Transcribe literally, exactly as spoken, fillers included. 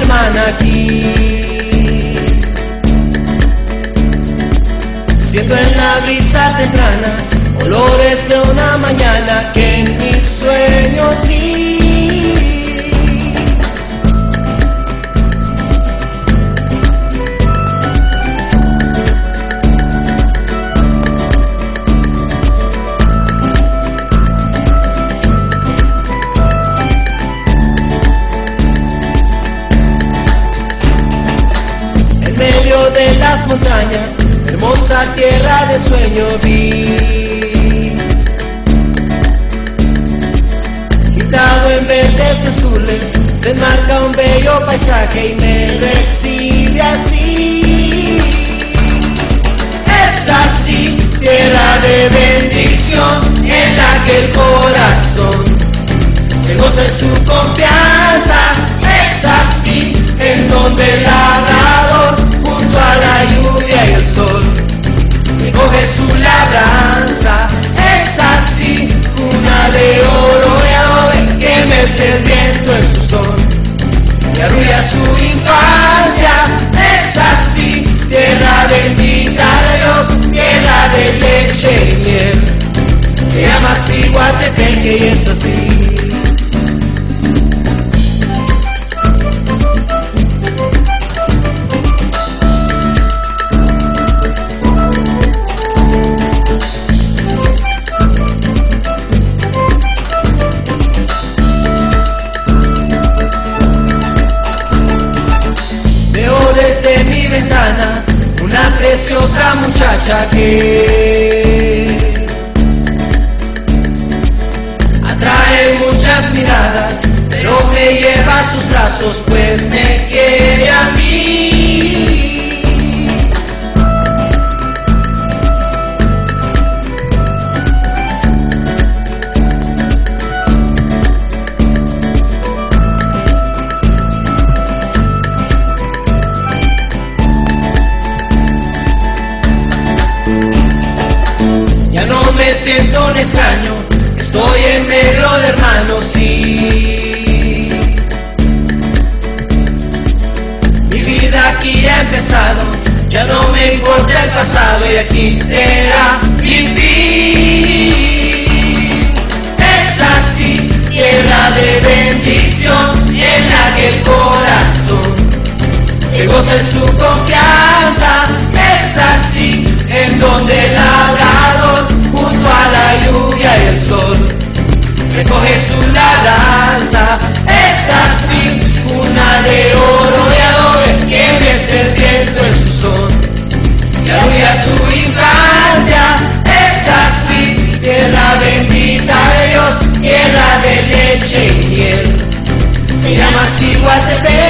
hermana aquí. Siento en la brisa temprana olores de una mañana que en mis sueños vi. En medio de las montañas, hermosa tierra de sueño vi. Pintado en verdes azules, se enmarca un bello paisaje y me recibe así. Es así, tierra de bendición, en la que el corazón se goza en su confianza. Es así, en donde el labrador junto a la lluvia y el sol recoge su labranza. Es así, cuna de oro y adobe que mece el viento en su son y arrulla su infancia. Es así, tierra bendita de Dios, tierra de leche y miel. Se llama así Guatepeque y es así. Desde mi ventana una preciosa muchacha que atrae muchas miradas, pero me lleva a sus brazos pues me quiere a mí. Me siento un extraño, estoy en medio de hermanos, sí. Mi vida aquí ha empezado, ya no me importa el pasado y aquí será mi fin. Es así, tierra de bendición, en la que el corazón se goza en su confianza. Es así, en donde el labrador junto a la lluvia y el sol recoge su labranza. Es así, cuna de oro y adobe que mece el viento en su son y arrulla su infancia. Es así, tierra bendita de Dios, tierra de leche y miel. Se llama así Guatepeque.